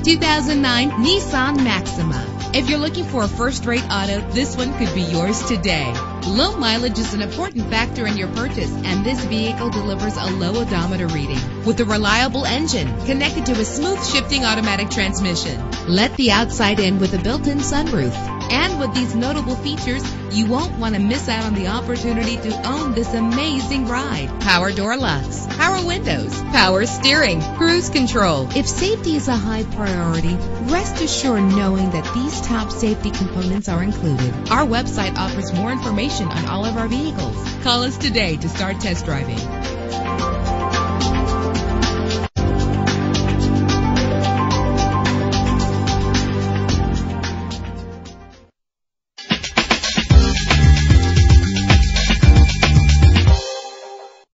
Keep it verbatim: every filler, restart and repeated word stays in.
two thousand nine Nissan Maxima. If you're looking for a first-rate auto, this one could be yours today. Low mileage is an important factor in your purchase, and this vehicle delivers a low odometer reading. With a reliable engine connected to a smooth shifting automatic transmission. Let the outside in with a built-in sunroof. And with these notable features, you won't want to miss out on the opportunity to own this amazing ride. Power door locks, power windows, power steering, cruise control. If safety is a high priority, rest assured knowing that these top safety components are included. Our website offers more information on all of our vehicles. Call us today to start test driving.